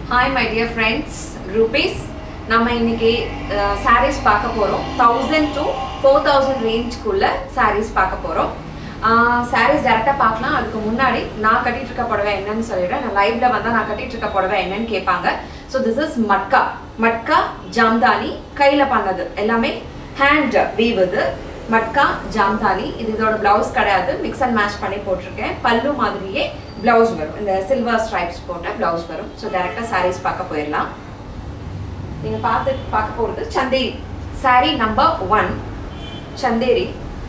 Hi my dear friends, groupies. நம்ம இன்னைக்கு sarees பார்க்க போறோம். 1000 to 4000 range குள்ள sarees பார்க்க போறோம். sarees டைரக்டா பார்க்கலாம். அதுக்கு முன்னாடி நான் கட்டிட்டு இருக்க புடவை என்னன்னு சொல்லிடுறேன். நான் லைவ்ல வந்தா நான் கட்டிட்டு இருக்க புடவை என்னன்னு கேட்பாங்க. So this is matka Jamdani கையில பண்ணது. எல்லாமே hand weave இது. மட்கா ஜாம்தானி இது இதோட blouse கிடையாது. mix and match பண்ணி போட்டுருக்கேன். பல்லு மாதிரியே blouse வரும். இந்த silver stripes போட்ட blouse வரும். So டைரக்டா sarees பார்க்க போயிடலாம். நீங்க பார்க்க போறது சந்தேரி saree number 1 சந்தேரி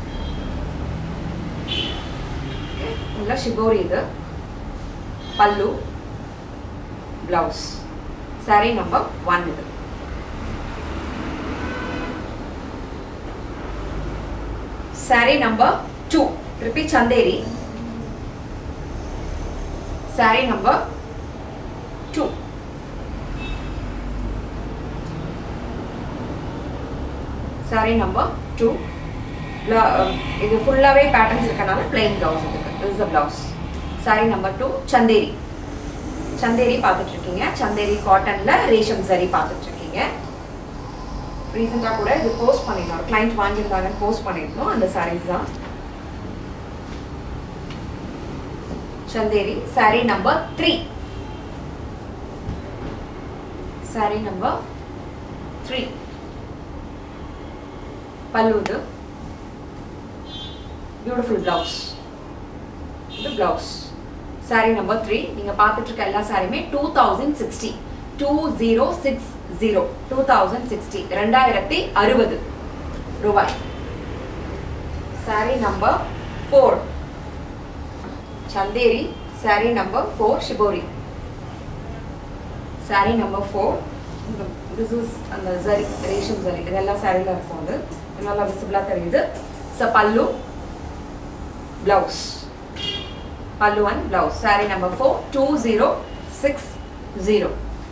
இல்ல ஷிபோரி இது பல்லு blouse saree number 1 இது saree number 2 திருப்பி Chanderi saree number 2 saree number 2 இது ஃபுல்லாவே பேட்டர்ன்ஸ் இருக்கனால plain blouse இருக்கு. This is the blouse. saree number 2 Chanderi பார்த்துட்டு இருக்கீங்க. சந்தேரி காட்டன்ல ரேஷம் ஜரி பார்த்துட்டு இருக்கீங்க. ரீசன்ட்டா கூட இது போஸ்ட் பண்ணிருந்தோம். client வாங்கியிருந்தாங்க போஸ்ட் பண்ணிருந்தோம். அந்த sarees தான் Chanderi. saree number 3 saree number 3 pallu the beautiful blouse the blouse saree number 3 நீங்க பார்த்துட்டு இருக்க எல்லா சாரியுமே 2060 2060 ரூபாய். saree number 4 Chanderi saree number 4 shibori saree number 4 this is அந்த zari ரேஷம் zari இதெல்லாம் சாரில இருக்கும். அது நல்லா விசிபிளா தெரியுது. pallu blouse pallu and blouse saree number 4 2060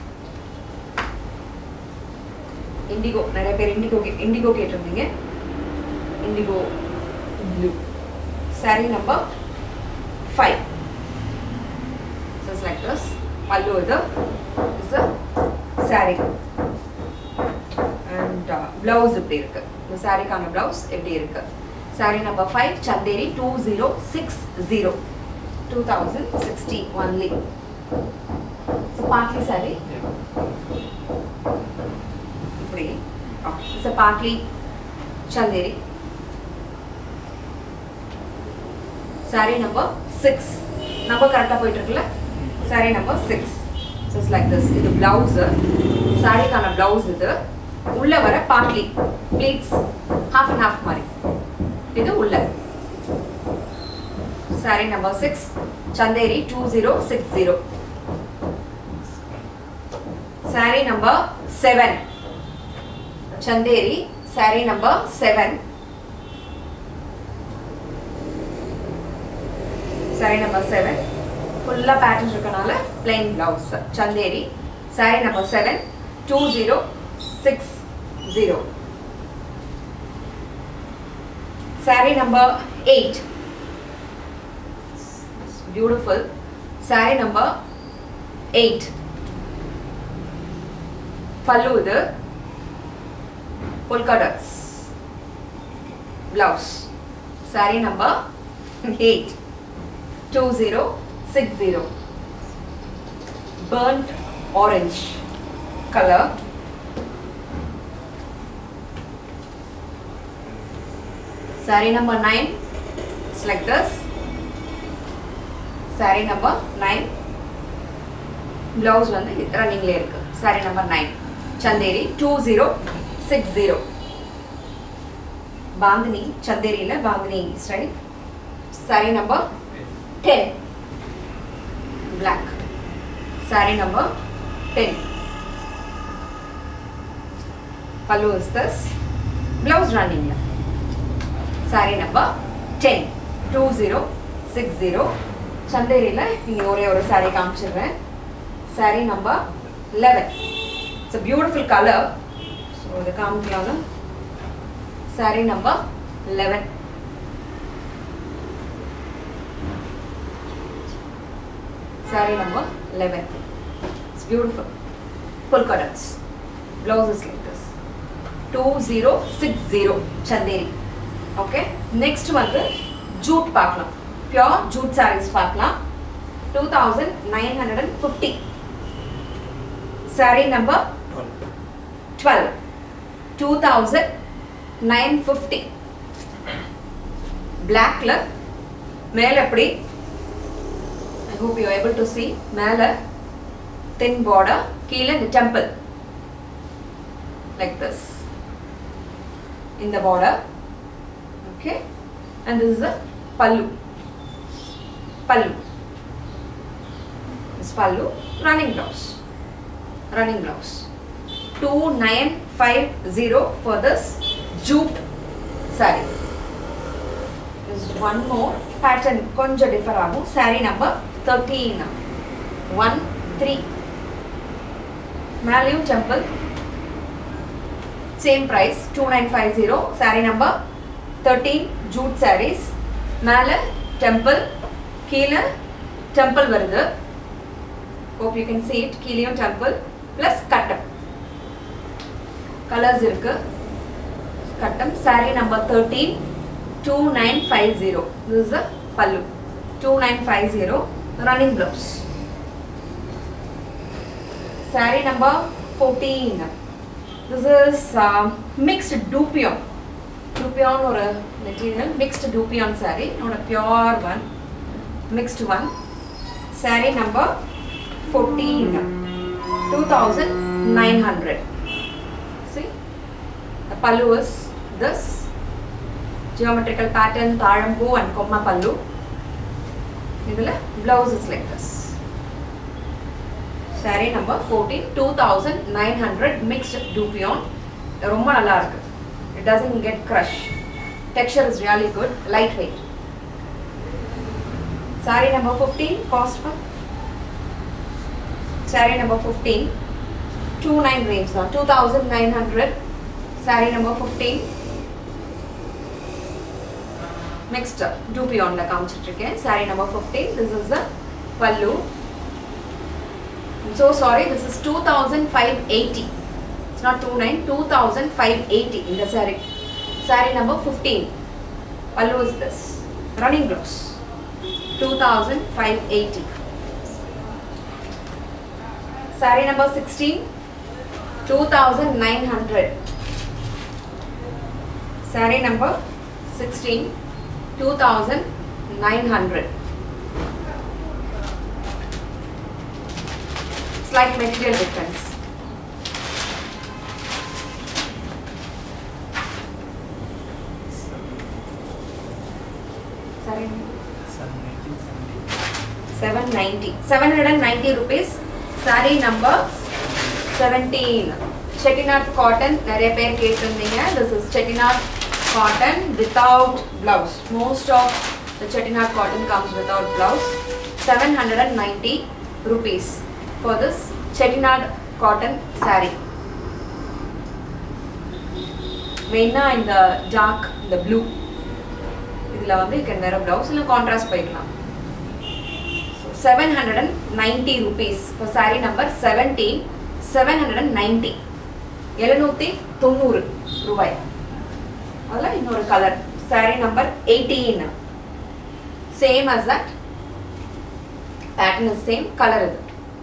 indigo நிறைய பேர் indigo கேட்டிருந்தீங்க. indigo blue saree number 5 just like this pallu is a saree and blouse இப்படி இருக்கு. இந்த சாரிக்கான blouse எப்படி இருக்கு. saree number 5 Chanderi 2060 only. so partly saree இப்படி it's a partly Chanderi. saree number 6 number கரெக்ட்டா போயிட்டு இருக்குல. saree number 6 just like this. இது blouse சாரிக்கான blouse இது. உள்ள வர partly pleats half and half மாதிரி இது உள்ள. saree number 6 Chanderi 2060 saree number 7 Chanderi saree number 7 saree number 7 full pattern இருக்கனால plain blouse Chanderi saree number 7 2060 saree number 8 it's beautiful saree number 8 pallu இது polka dots blouse saree number 8 2060 burnt orange color saree number 9 it's like this saree number 9 blouse வந்து running ல இருக்கு. saree number 9 Chanderi 2060 bandhani சந்தேரியில bandhani style saree number 10 black saree number 10 pallu is this blouse running la saree number 10 2060 சந்தேரியில நீங்க ஒரே ஒரு saree காமிச்சிடுறேன். saree number 11 it's a beautiful color so இத காமிக்கலாம். saree number 11 saree number 11. It's beautiful. Polka dots. Blouse is like this. 2060 Chanderi. Okay. Next one jute pakla. Pure jute sarees pakla. 2950. Saree number 12. 2950. Black color. Male appadi. I hope you are able to see. Male thin border. Keel and temple. Like this. In the border. Okay. And this is a pallu. Pallu. This pallu. Running blouse. Running blouse. 2950 for this jute saree. There is one more pattern konja differ agum. Saree number 13. 13. Malleum temple. Same price 2950. Saree number 13 jute sarees. Mala temple. Keela temple varudhu. Hope you can see it. Keelium temple plus cuttam. Colors irukku. Cuttam. Saree number 13. 2950. This is the pallu. 2950. Running blouse. Saree number 14. This is mixed dupion. Dupion or a material. Mixed dupion saree. Not a pure one. Mixed one. Saree number 14. 2900. See? The pallu is this. Geometrical pattern, Tharampu and Komma pallu. Blouse is like this. Saree number 14. 2900 mixed dupion. Romba nalla irukku. It doesn't get crushed. Texture is really good. Lightweight. Saree number 15. Cost for saree number 15. 29 range now. 2900. Saree number 15. Mixed dupion la kaamichittirukken. Saree number 15. This is the pallu. I'm so sorry. This is 2580. It's not 29. 2580 in the saree. Saree number 15. Pallu is this. Running blouse. 2580. Saree number 16. 2900. Saree number 16. 2900. Slight material difference. Sorry. 790. 790 rupees. Saree number 17. Chettinad cotton. Nariya per kettundinga. This is Chettinad cotton without blouse. Most of the Chettinad cotton comes without blouse. 790 rupees for this Chettinad cotton saree. Main in the dark, the blue. Idhula vandu you can wear a blouse illa contrast paikalam. So 790 rupees for saree number 17. 790. 790 ரூபாய். Alla இன்னொரு color. Saree number 18. Same as that. Pattern is same. Color is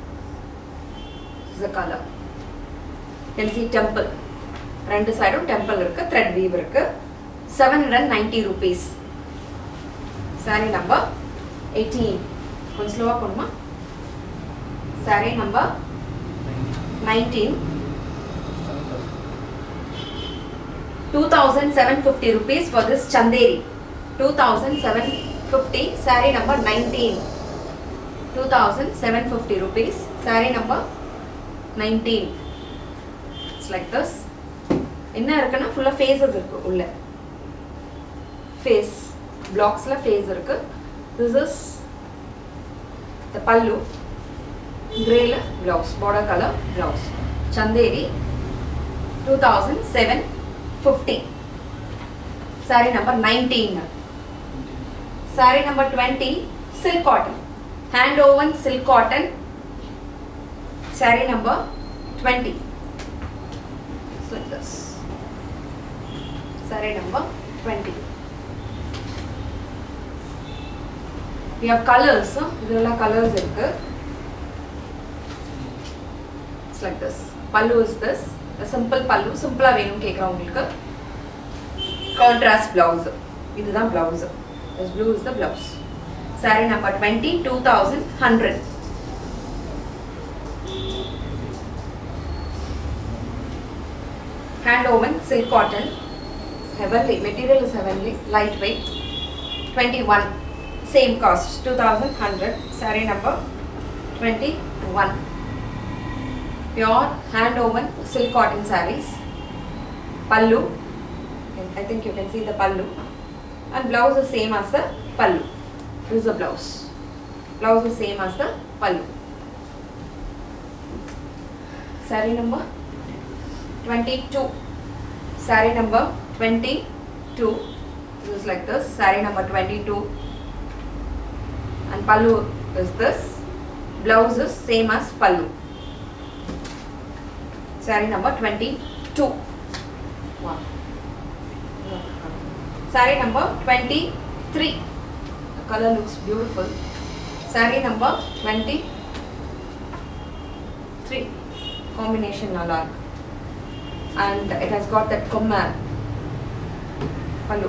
the color. You can see temple. Rendu side temple irukku. Thread weave irukku. 790 rupees. Saree number 18. Konjam slow ponuma. Saree number 19. 2750 rupees for this Chanderi. 2750. Saree number 19. 2750 rupees. Saree number 19. It's like this. Enna irukana full of faces irukku ulla. Face blocks la face irukku. This is the pallu. Grey la blouse, border color blouse. Chanderi 2750. Saree number 19. Saree number 20. Silk cotton. Hand woven silk cotton. Saree number 20. It's like this. Saree number 20. We have colors. There are colors. It's like this. Pallu is this. A simple pallu. Simple venum kekra. Contrast blouse. This is the blouse. This blue is the blouse. Saree number 20, 2100. Hand woven silk cotton. Heavenly. Material is heavenly. Lightweight. 21. Same cost. 2100. Saree number 21. Pure hand woven silk cotton sarees. Pallu. I think you can see the pallu. And blouse is same as the pallu. This is the blouse. Blouse is same as the pallu. Saree number 22. Saree number 22. This is like this. Saree number 22. And pallu is this. Blouse is same as pallu. Saree number 22. Wow. Saree number 23. The color looks beautiful. Saree number 23. Combination nalla. And it has got that komma pallu.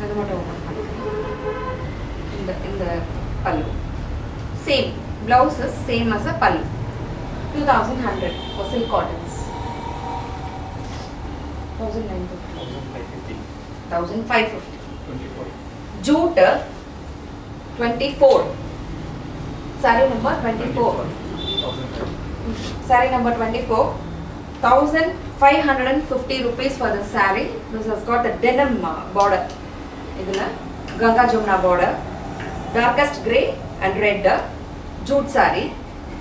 In the pallu. Same. Blouse is same as a pallu. 2100 for silk cottons. 1550. 1550. 24. Jute 24. Saree number 24. Saree number 24. 1550 rupees for the saree. This has got the denim border. Idhula Ganga Jamuna border. Darkest grey and red. Jute saree.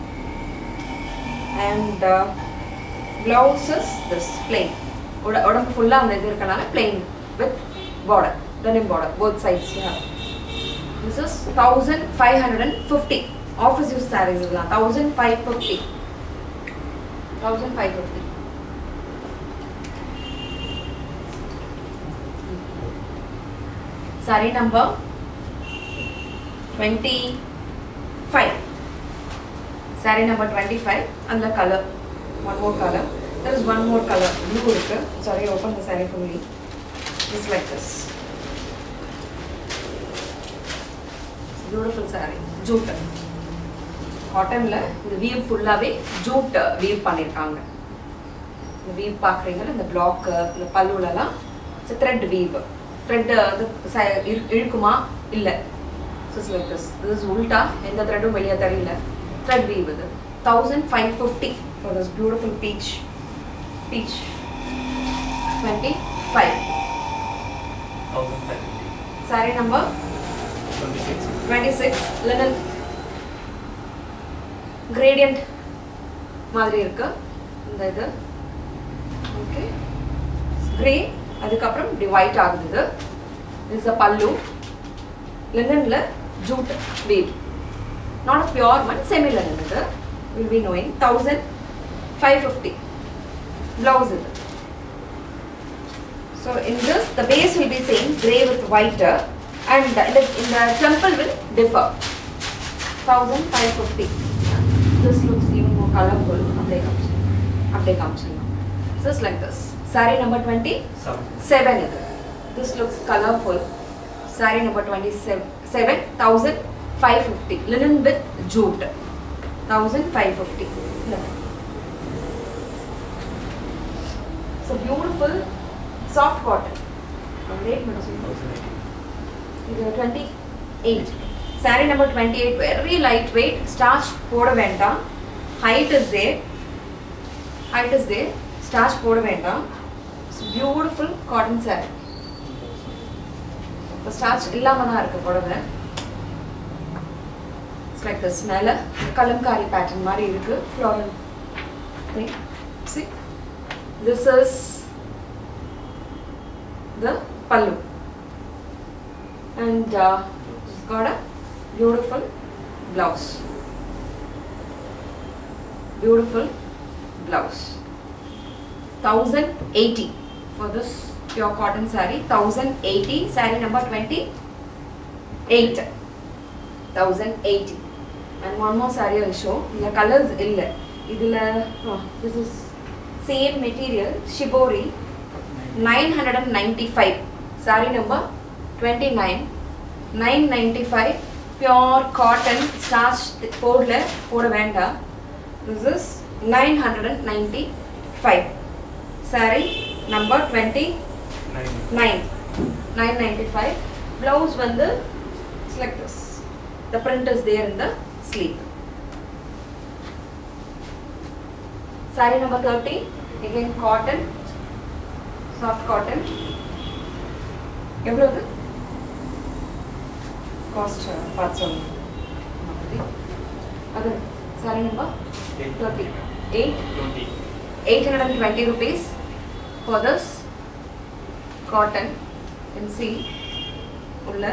And blouse is this plain. Odam full plain with border, denim border, both sides. Yeah. This is 1550. Office use sarees. 1550. 1550. Saree number 25. Saree number 25 and the color. One more color. There is one more color. Blue. Sorry, open the saree for me. Just like this. Beautiful saree. Jute. Cotton la the weave full away jute weave pannirukanga. The weave paakringa and the block the pallu la it's a thread weave. Thread the irukuma illa. So it's like this. This is ulta endha thread veliya tharilla. Thread weave idu. 1550 for this beautiful peach. 25. 1550. Saree number 26. Linen gradient மாதிரி இருக்கு இந்த இது. Okay. Grey அதுக்கு அப்புறம் white ஆகுது. This is a pallu. Linenல jute weave. Not a pure one, semi linen இது. Will be knowing 1550. Blouse இது. So in this the base will be same grey with white and in the temple will differ. 1550. This looks even more colorful. Update comes. Just like this. Saree number 27. This looks colorful. Saree number 27. 1550. Linen with jute. 1550. So beautiful soft cotton. 28. Saree number 28. Very lightweight. Starch poda venda. Height is there. Starch poda venda. It's beautiful cotton saree. The starch illama da irukku podava. It's like the smell. Kalamkari pattern mari irukku. Floral thing. See? This is the pallu. And it's got a beautiful blouse. beautiful blouse. 1080 for this pure cotton saree. 1080, saree number 28. 1080. And one more saree I will show. The colors illa. This is same material, shibori. 995. Saree number 29. 995. Pure cotton starch poda venda. This is 995. Saree number 29. 995. Blouse vandu it's like this. The print is there in the sleeve. Saree number 30. Again cotton. Soft cotton. Evlo cost parts on other saree number 30. 820 rupees for this cotton. You can see ulla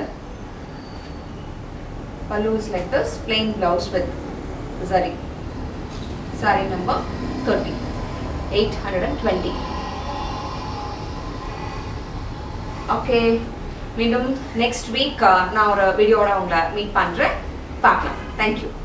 pallu is like this, plain blouse with zari. Saree number 30. 820. Okay, மீண்டும் next week நான் ஒரு வீடியோட உங்களை meet பண்றேன். பார்க்கலாம். Thank you.